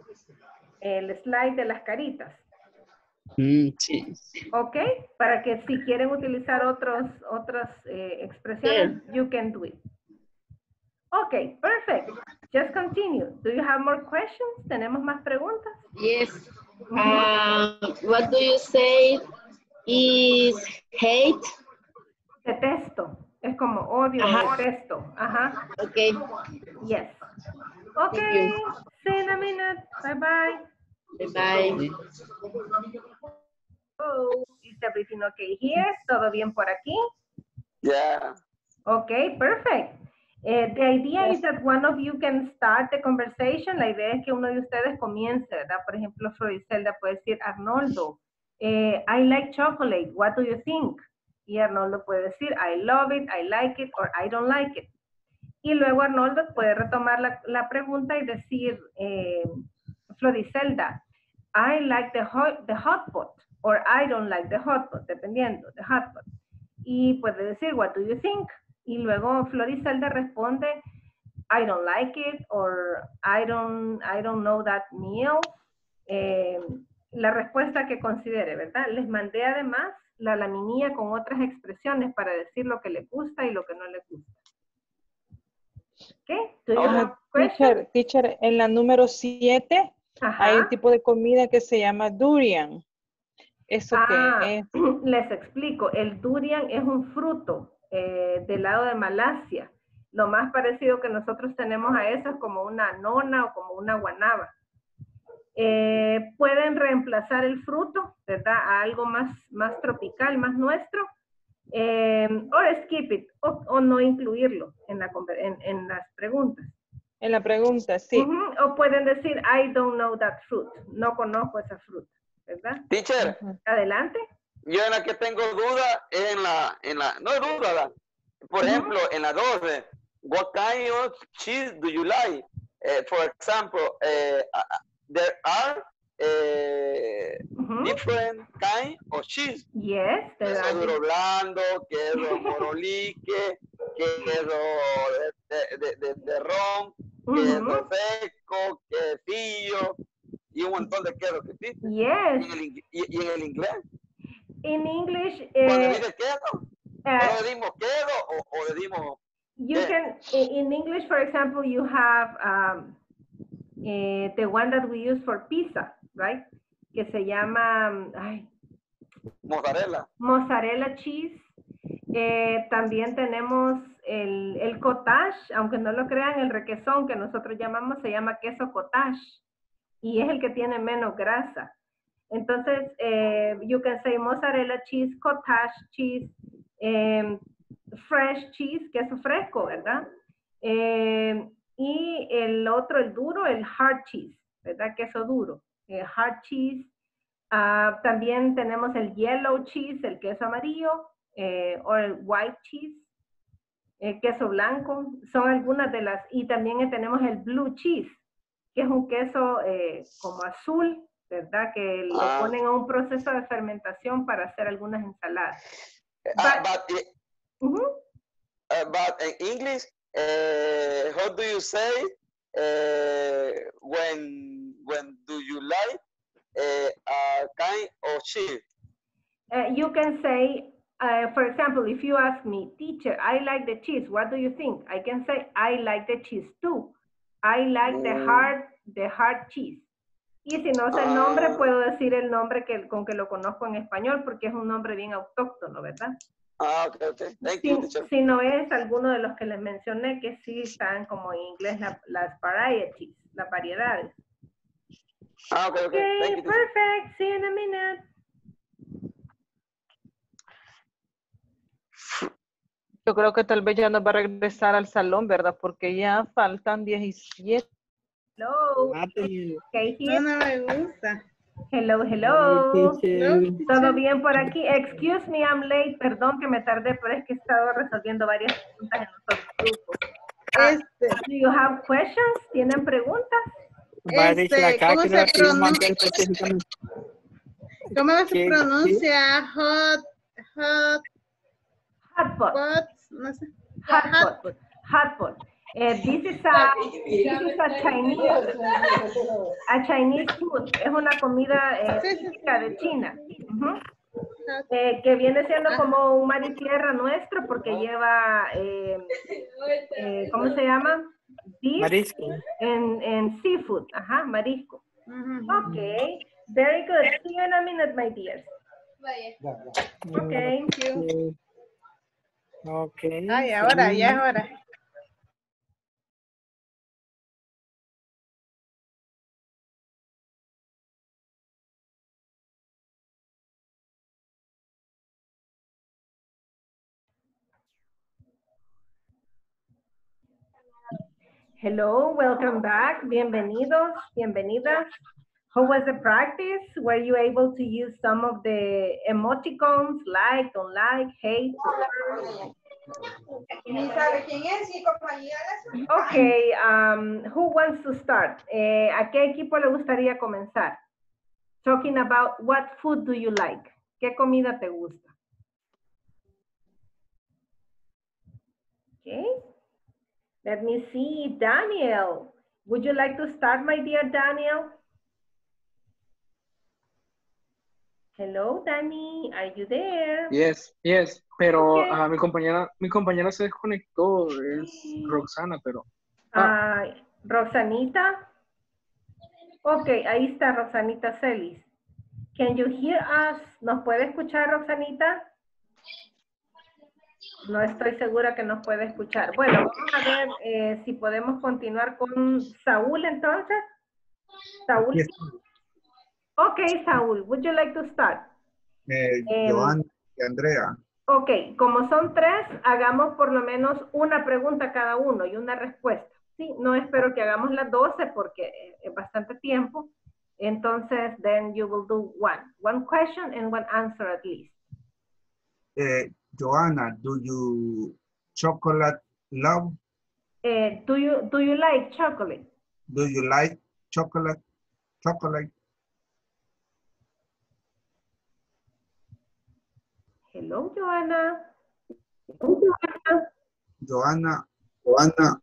El slide de las caritas. Mm, sí. Ok, para que si quieren utilizar otros, otras eh, expresiones, yeah. You can do it. Ok, perfect. Just continue. Do you have more questions? ¿Tenemos más preguntas? Yes. Mm-hmm. uh, what do you say is hate? Detesto. Es como odio, Ajá. detesto. Ajá. Okay. Yes. Okay. See you in a minute. Bye bye. Bye bye. Oh, is everything okay here? ¿Todo bien por aquí? Yeah. Okay, perfect. Uh, the idea yes. is that one of you can start the conversation. La idea es que uno de ustedes comience, ¿verdad? Por ejemplo, Floricelda puede decir, Arnoldo, eh, I like chocolate. What do you think? Y Arnoldo puede decir, I love it, I like it, or I don't like it. Y luego Arnoldo puede retomar la, la pregunta y decir, eh, Floricelda, I like the hot, the hot pot, or I don't like the hot pot, dependiendo, the hot pot. Y puede decir, what do you think? Y luego Floricelda responde, I don't like it, or I don't, I don't know that meal. Eh, la respuesta que considere, ¿verdad? Les mandé además la laminilla con otras expresiones para decir lo que le gusta y lo que no le gusta. ¿Qué? Uh, teacher, teacher, en la número siete hay un tipo de comida que se llama durian. ¿Eso ah, qué es? Les explico. El durian es un fruto eh, del lado de Malasia. Lo más parecido que nosotros tenemos a eso es como una nona o como una guanaba. Eh, pueden reemplazar el fruto, ¿verdad? A algo más, más tropical, más nuestro. Eh, o skip it, o, o no incluirlo en, la, en, en las preguntas. En la pregunta, sí. Uh-huh. O pueden decir, I don't know that fruit. No conozco esa fruta, ¿verdad? Teacher. Uh-huh. Adelante. Yo en la que tengo duda es en la, en la, no hay duda, ¿verdad? Por uh-huh. ejemplo, en la doce, what kind of cheese do you like? Uh, for example, uh, there are uh, uh-huh. different kind of cheese. Yes. Queso duro blando, queso morolique, queso de, de, de, de ron, uh-huh. queso seco, quesillo y un montón de quesos que existen. Yes. ¿Y en el, y, y en el inglés? in English, Cuando uh, dice queso, uh, ¿solo decimos queso o, o decimos you qué? can, in in English, for example, you have um, uh, the one that we use for pizza, right? Que se llama, um, ay, Mozzarella. mozzarella cheese. Eh, también tenemos el, el cottage, aunque no lo crean, el requesón que nosotros llamamos se llama queso cottage y es el que tiene menos grasa. Entonces, eh, you can say mozzarella cheese, cottage cheese, eh, fresh cheese, queso fresco, ¿verdad? Eh, y el otro, el duro, el hard cheese, ¿verdad? Queso duro, eh, hard cheese. Uh, también tenemos el yellow cheese, el queso amarillo, eh, o el white cheese, el queso blanco, son algunas de las, y también tenemos el blue cheese, que es un queso eh, como azul, ¿verdad? Que lo Ah. ponen a un proceso de fermentación para hacer algunas ensaladas. Ah, But, but, uh-huh. uh, but in English, uh, how do you say uh, when when do you like uh, a kind of cheese? Uh, you can say, uh, for example, if you ask me, teacher, I like the cheese, what do you think? I can say, I like the cheese too. I like mm. the hard, the hard cheese. Y si no sé el nombre, Ah. puedo decir el nombre que, con que lo conozco en español, porque es un nombre bien autóctono, ¿verdad? Ah, ok, ok. Thank si, you, teacher. si no es alguno de los que les mencioné, que sí están como en inglés la, las varieties, las variedades. Ah, ok, ok. Okay, Thank you, teacher. perfect. See you in a minute. Yo creo que tal vez ya nos va a regresar al salón, ¿verdad? Porque ya faltan diecisiete. Hello. Okay, here. No, no me gusta. Hello, hello. Hello, ¿Todo bien por aquí? Excuse me, I'm late. Perdón que me tardé, pero es que he estado resolviendo varias preguntas en nuestro grupo. Ah, Este. do you have questions? ¿Tienen preguntas? Este, ¿cómo se pronuncia? ¿Cómo se pronuncia hot, hot, hot pot? pot? No sé. Hot, hot pot. Hot pot. Uh, this is a this is a Chinese a Chinese food. Es una comida eh, típica de China. Uh-huh. eh, que viene siendo como un mar y tierra nuestro porque lleva eh, eh, ¿cómo se llama? Beef Marisco. En, en seafood. Ajá, marisco. Uh-huh. Okay. Very good. See you in a minute, my dears. Okay. Thank you. Okay. Ay, ahora, ya ahora. Hello, welcome back. Bienvenidos, bienvenidas. How was the practice? Were you able to use some of the emoticons, like, don't like, hate? Okay, um, who wants to start? Eh, ¿A qué equipo le gustaría comenzar? Talking about what food do you like? ¿Qué comida te gusta? Okay. Let me see, Daniel. Would you like to start, my dear Daniel? Hello, Danny. Are you there? Yes, yes. Pero Okay. uh, mi compañera, mi compañera se desconectó, es Roxana, pero. Ah, Roxanita. Ok, ahí está Roxanita Celis. Can you hear us? ¿Nos puede escuchar, Roxanita? No estoy segura que nos puede escuchar. Bueno, vamos a ver eh, si podemos continuar con Saúl entonces. Saúl. Yes. Ok, Saúl, would you like to start? Eh, Em, Joana y Andrea. Ok, como son tres, hagamos por lo menos una pregunta cada uno y una respuesta. Sí, no espero que hagamos las doce porque es bastante tiempo. Entonces, then you will do one. One question and one answer at least. Eh, Joanna, do you chocolate love? Eh, do you do you like chocolate? Do you like chocolate? Chocolate? Hello, Joanna. Hello, Joanna. Joanna, Joanna,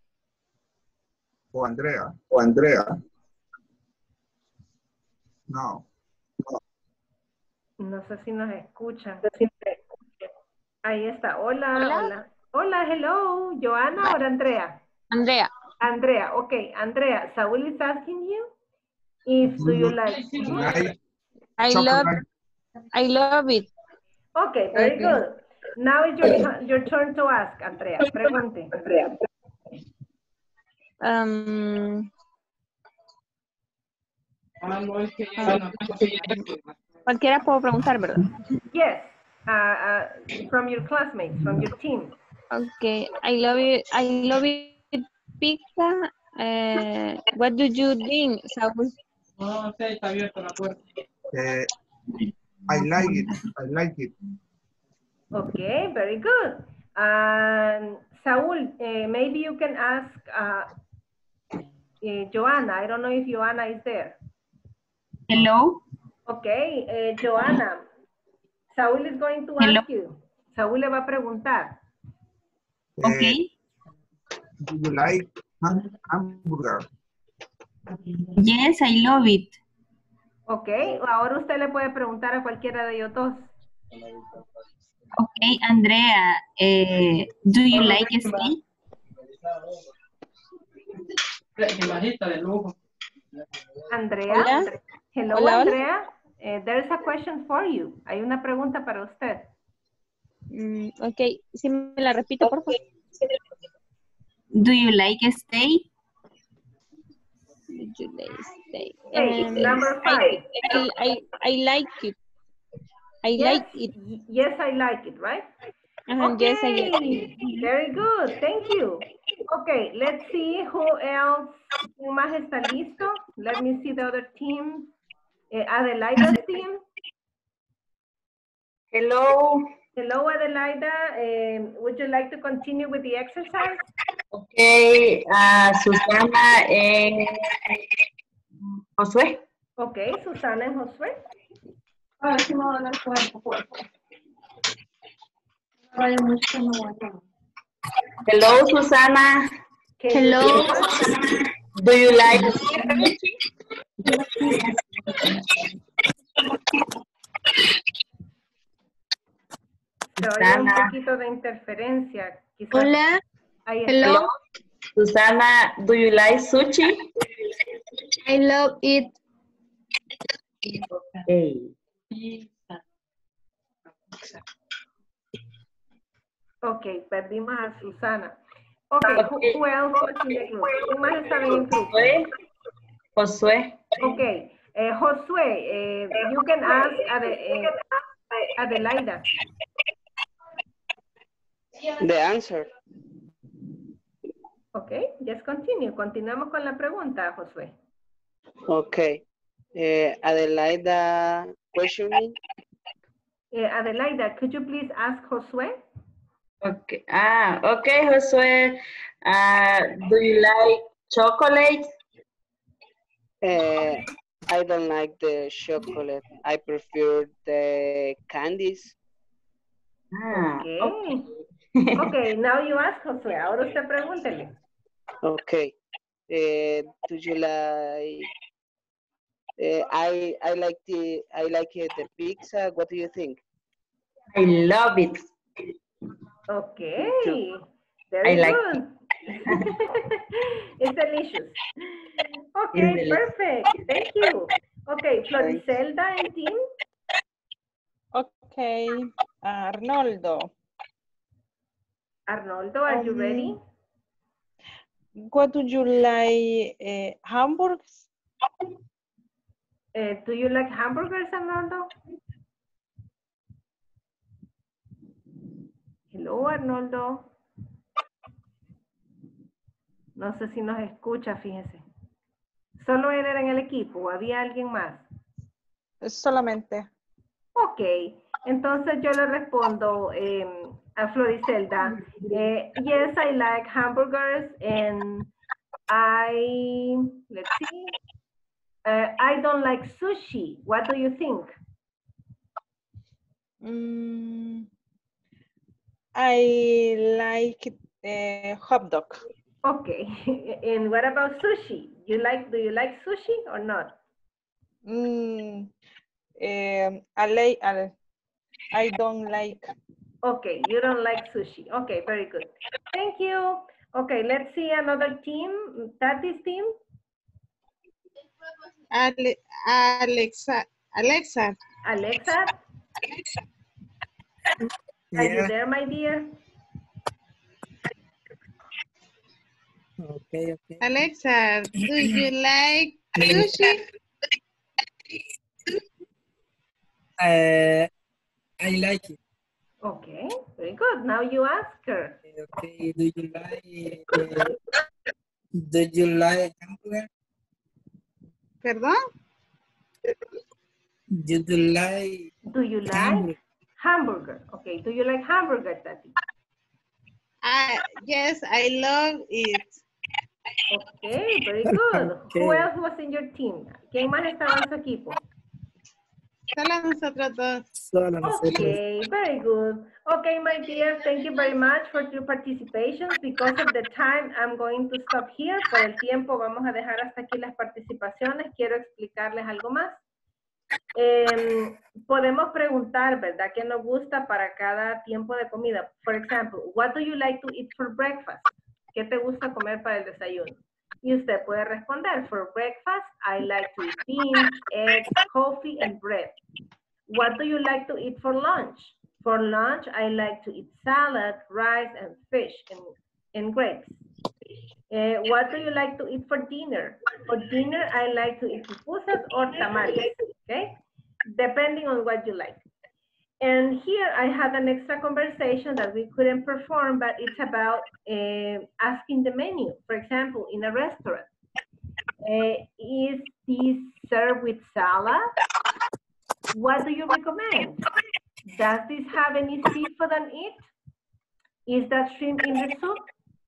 o Andrea, o Andrea. No. No, No sé si nos escuchan. Ahí está. Hola, hola. Hola, hola hello. ¿Joana o Andrea? Andrea. Andrea, okay. Andrea, Saul is asking you if do you like... Like I love, chocolate. I love it. Okay, very Okay. good. Now it's your, tu- your turn to ask, Andrea. Pregunte. Um, cualquiera puedo preguntar, ¿verdad? Yes, uh, uh, from your classmates, from your team. Okay, I love it. I love it. Pizza. Uh, what do you think, Saul? Uh, I like it. I like it. Okay, very good. Um, Saul, uh, maybe you can ask uh, uh, Joanna. I don't know if Joanna is there. Hello. Okay, uh, Joanna. Saul is going to Hello. ask you. Saul le va a preguntar. Okay. Do you like ham- hamburger? Yes, I love it. Okay, ahora usted le puede preguntar a cualquiera de ellos dos. Okay, Andrea, eh, do you like steak? Andrea. Hola. Hello, Hola, hola. Andrea. Eh, there's a question for you. Hay una pregunta para usted. Mm, ok, si me la repite, por favor. Do you like steak? Do you like steak? Hey, Um, number I, five. I, I, I like it. I Yes, like it. Yes, I like it, right? Uh-huh, Okay, yes, I like it. very good. Thank you. Okay, let's see who else. ¿Quién más está listo? Let me see the other team. Eh, Adelaida's team. Hello. Hello, Adelaida. Um, would you like to continue with the exercise? Okay, uh, Susana and Josué. Okay, Susana and Josué. Hello, Susana. Can Hello. you hear us? Do you like Se oye un Susana? poquito de interferencia. Quizás. Hola. Ahí está. Hello. Susana, do you like sushi? I love it. Okay. Okay, perdimos a Susana. Okay, who, who else was in the group? ¿Quién más estaba en el grupo? Josué. Josué. Okay, eh, Josué, eh, you can ask Ade, eh, Adelaida. The answer. Okay, just continue. Continuamos con la pregunta, Josué. Okay. Uh, Adelaida questioning. Eh, Adelaida, could you please ask Josué? Okay. Ah, okay, Josué. Uh, do you like chocolate? Uh, I don't like the chocolate. I prefer the candies. Ah, Okay. Okay, now you ask Josué. Ahora usted pregúntele. Okay. Uh, do you like? Uh, I I like the I like uh, the pizza. What do you think? I love it. Okay, very I like good. It's delicious. Okay, It's delicious. perfect. Thank you. Okay, Floricelda and team. Okay, Arnoldo. Arnoldo, are you Um, ready? What do you like? Uh, hamburgers? Uh, do you like hamburgers, Arnoldo? Hello, Arnoldo. No sé si nos escucha, fíjese. ¿Solo él era en el equipo o había alguien más? Solamente. Ok, entonces yo le respondo eh, a Floricelda. Eh, yes, I like hamburgers and I, let's see, uh, I don't like sushi. What do you think? Mm, I like uh, hot dog. Okay, and what about sushi? You like? Do you like sushi or not? Mm, Um, I like, I, I don't like. Okay, you don't like sushi. Okay, very good. Thank you. Okay, let's see another team. Tati's team. Ale Alexa. Alexa. Alexa. Are you Yeah. there, my dear? Okay, okay. Alexa, do you like sushi? Uh, I like it. Okay, very good. Now you ask her. Okay, do you like uh, do you like hamburger? ¿Perdón? Do you like Do you like hamburger? hamburger? Okay, do you like hamburger, Tati? Uh, yes, I love it. Okay, very good. Okay. Who else was in your team? ¿Quién más estaba en su equipo? Solo nosotros dos. Solo nosotros. Okay, very good. Okay, my dear, thank you very much for your participation. Because of the time, I'm going to stop here. Por el tiempo, vamos a dejar hasta aquí las participaciones. Quiero explicarles algo más. Eh, podemos preguntar, ¿verdad? ¿Qué nos gusta para cada tiempo de comida? For example, what do you like to eat for breakfast? ¿Qué te gusta comer para el desayuno? Y usted puede responder, for breakfast, I like to eat beans, eggs, coffee, and bread. What do you like to eat for lunch? For lunch, I like to eat salad, rice, and fish, and, and grapes. Uh, what do you like to eat for dinner? For dinner, I like to eat pupusas or tamales, okay? Depending on what you like. And here I had an extra conversation that we couldn't perform, but it's about uh, asking the menu. For example, in a restaurant, uh, is this served with salad? What do you recommend? Does this have any seafood on it? Is that shrimp in the soup?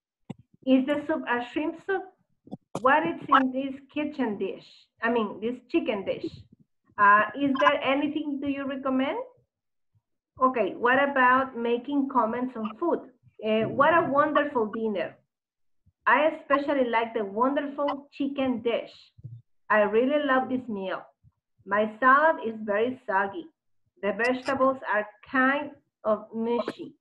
Is the soup a shrimp soup? What is in this kitchen dish? I mean, this chicken dish. Uh, is there anything do you recommend? Okay, what about making comments on food? Uh, what a wonderful dinner. I especially like the wonderful chicken dish. I really love this meal. My salad is very soggy. The vegetables are kind of mushy.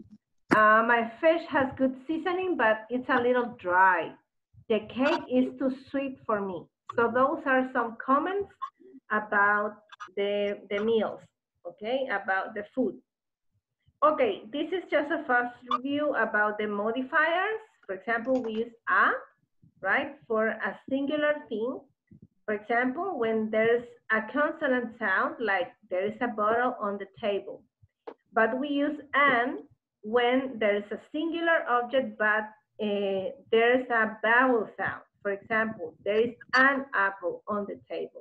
Uh, my fish has good seasoning, but it's a little dry. The cake is too sweet for me. So those are some comments about the, the meals, okay, about the food. Okay, this is just a fast review about the modifiers. For example, we use a, right, for a singular thing. For example, when there's a consonant sound, like there is a bottle on the table. But we use an when there is a singular object, but uh, there's a vowel sound. For example, there is an apple on the table.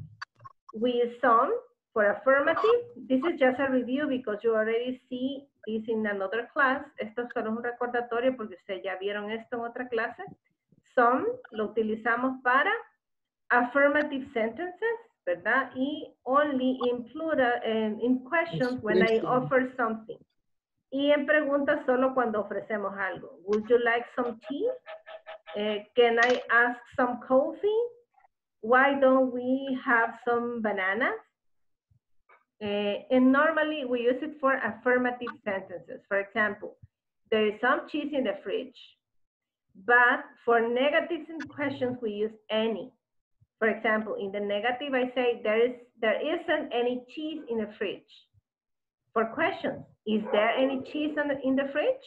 We use some for affirmative. This is just a review because you already see this in another class. Esto solo es un recordatorio porque ustedes ya vieron esto en otra clase. Some lo utilizamos para affirmative sentences, ¿verdad? Y only in plural, um, in questions when I offer something. Y en preguntas solo cuando ofrecemos algo. Would you like some tea? Uh, can I ask some coffee? Why don't we have some bananas? Uh, and normally we use it for affirmative sentences. For example, there is some cheese in the fridge. But for negatives and questions, we use any. For example, in the negative, I say there is there isn't any cheese in the fridge. For questions, is there any cheese in the, in the fridge?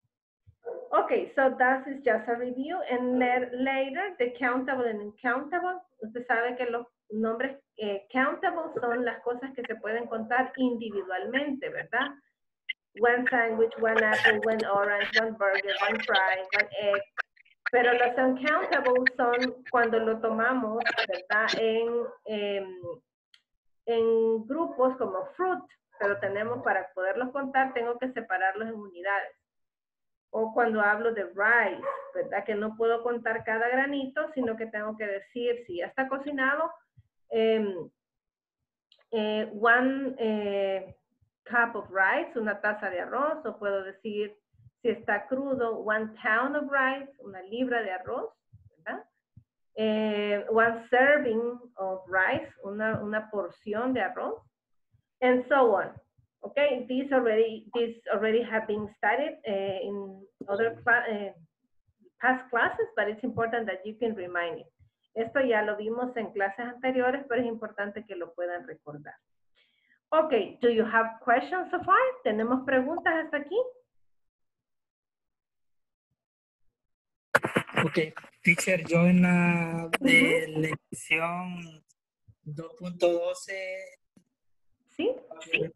Okay, so that is just a review. And later, the countable and uncountable. Usted sabe que los nombres eh, countable son las cosas que se pueden contar individualmente, ¿verdad? One sandwich, one apple, one orange, one burger, one fry, one egg. Pero los uncountable son cuando lo tomamos, ¿verdad? En, en, en grupos como fruit, pero tenemos para poderlos contar, tengo que separarlos en unidades. O cuando hablo de rice, ¿verdad? Que no puedo contar cada granito, sino que tengo que decir si ya está cocinado, eh, eh, one eh, cup of rice, una taza de arroz, o puedo decir si está crudo, one pound of rice, una libra de arroz, ¿verdad? Eh, one serving of rice, una, una porción de arroz, and so on. Okay, these already, these already have been studied uh, in other uh, past classes, but it's important that you can remind it. Esto ya lo vimos en clases anteriores, pero es importante que lo puedan recordar. Okay, do you have questions so far? ¿Tenemos preguntas hasta aquí? Ok, teacher, yo en la de lección dos punto doce. ¿Sí? Sí.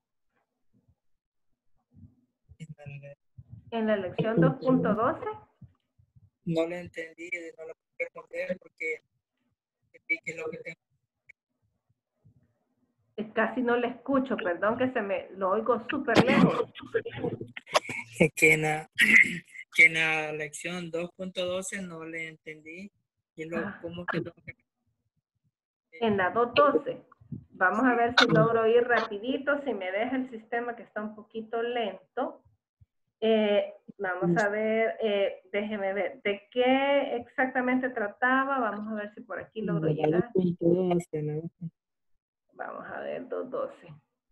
En la lección dos punto doce. No le entendí, no lo puedo responder porque es lo que tengo. Casi no le escucho, perdón que se me lo oigo súper lejos. Es que en la, que en la lección dos punto doce no le entendí. Y lo, Ah. ¿cómo que tengo que... En la dos punto doce. Vamos a ver si logro ir rapidito, si me deja el sistema que está un poquito lento. Eh, vamos a ver, eh, déjeme ver, ¿de qué exactamente trataba? Vamos a ver si por aquí logro llegar. Vamos a ver, dos punto doce.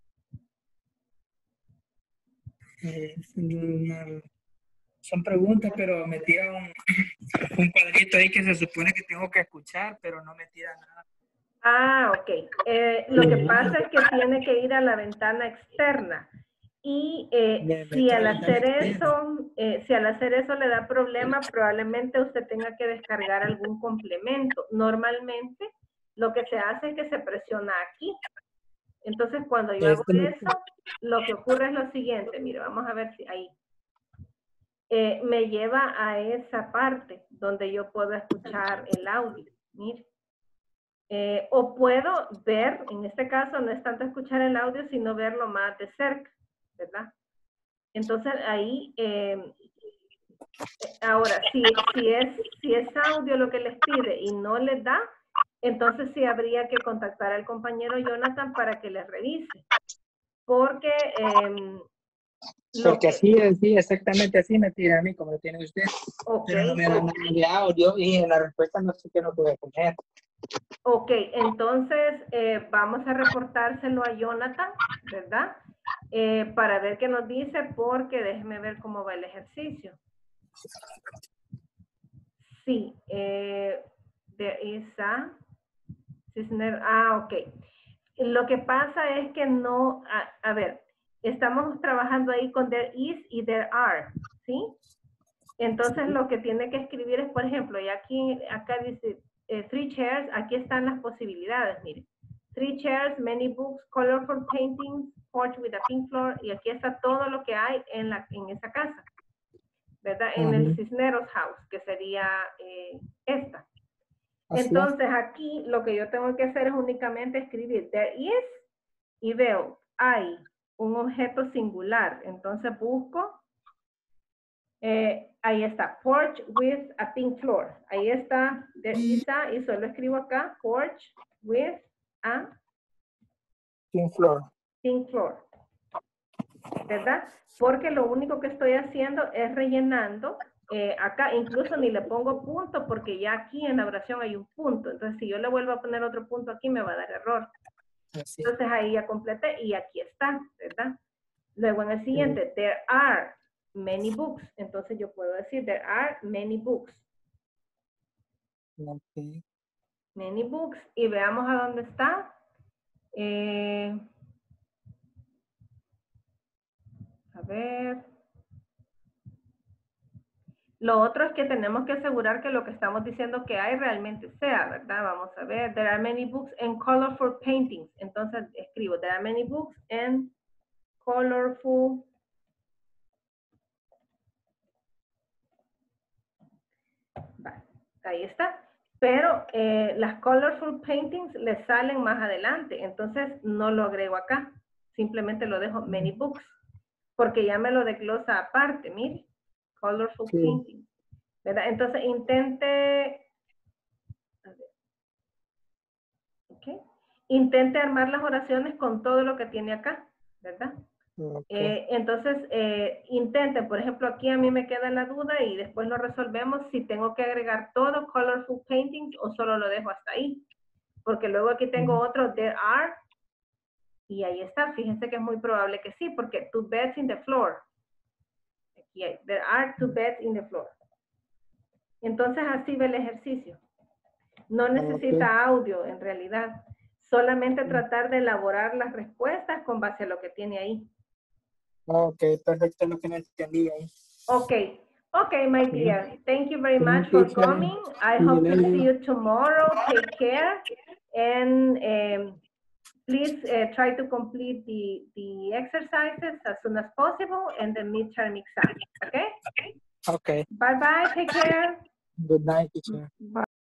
Eh, una- son preguntas, pero me tira un, un cuadrito ahí que se supone que tengo que escuchar, pero no me tira nada. Ah, ok. Eh, lo que pasa es que tiene que ir a la ventana externa. Y eh, si al hacer eso, eh, si al hacer eso le da problema, probablemente usted tenga que descargar algún complemento. Normalmente lo que se hace es que se presiona aquí. Entonces cuando yo hago eso, lo que ocurre es lo siguiente. Mire, vamos a ver si ahí. Eh, me lleva a esa parte donde yo puedo escuchar el audio. Mire. Eh, o puedo ver, en este caso no es tanto escuchar el audio, sino verlo más de cerca, ¿verdad? Entonces ahí, eh, ahora, si, si, es, si es audio lo que les pide y no les da, entonces sí habría que contactar al compañero Jonathan para que les revise. Porque... Eh, Porque que, así, así, exactamente así me tira a mí, como lo tiene usted. Okay. Pero no me da nada de audio y en la respuesta no sé qué no puede poner. Ok, entonces eh, vamos a reportárselo a Jonathan, ¿verdad? Eh, para ver qué nos dice, porque déjeme ver cómo va el ejercicio. Sí, eh, there is a, ah, ok. Lo que pasa es que no, a, a ver, estamos trabajando ahí con there is y there are, ¿sí? Entonces lo que tiene que escribir es, por ejemplo, y aquí, acá dice, eh, three chairs, aquí están las posibilidades, mire. Three chairs, many books, colorful paintings, porch with a pink floor, y aquí está todo lo que hay en, la, en esa casa, ¿verdad? En uh-huh. el Cisneros House, que sería eh, esta. Así Entonces es. Aquí lo que yo tengo que hacer es únicamente escribir there is, y veo, hay un objeto singular, entonces busco, Eh, ahí está, porch with a pink floor. Ahí está, there is a, y solo escribo acá, porch with a pink floor. Pink floor. ¿Verdad? Porque lo único que estoy haciendo es rellenando, eh, acá incluso ni le pongo punto porque ya aquí en la oración hay un punto. Entonces si yo le vuelvo a poner otro punto aquí me va a dar error. Así. Entonces ahí ya completé y aquí está, ¿verdad? Luego en el siguiente, sí. There are many books. Entonces yo puedo decir, there are many books. Okay. Many books. Y veamos a dónde está. Eh, a ver. Lo otro es que tenemos que asegurar que lo que estamos diciendo que hay realmente sea, ¿verdad? Vamos a ver. There are many books and colorful paintings. Entonces escribo, there are many books and colorful Vale, ahí está. Pero eh, las colorful paintings le salen más adelante, entonces no lo agrego acá. Simplemente lo dejo many books, porque ya me lo desglosa aparte, mire. Colorful sí. paintings. ¿Verdad? Entonces intente... A ver. Okay. Intente armar las oraciones con todo lo que tiene acá, ¿verdad? Okay. Eh, entonces, eh, intenten, por ejemplo, aquí a mí me queda la duda y después lo resolvemos si tengo que agregar todo colorful paintings o solo lo dejo hasta ahí. Porque luego aquí tengo otro, there are, y ahí está. Fíjense que es muy probable que sí, porque two beds in the floor. Aquí hay, there are two beds in the floor. Entonces así ve el ejercicio. No necesita audio en realidad. Solamente tratar de elaborar las respuestas con base a lo que tiene ahí. Ok, perfecto, lo que no entendí ahí. Okay. Okay, my dear. Thank you very Thank much for you, coming. I See you hope to later. see you tomorrow. Take care. And um, please uh, try to complete the, the exercises as soon as possible and the midterm exam. Okay? Okay. Bye-bye. Take care. Good night, teacher. Bye.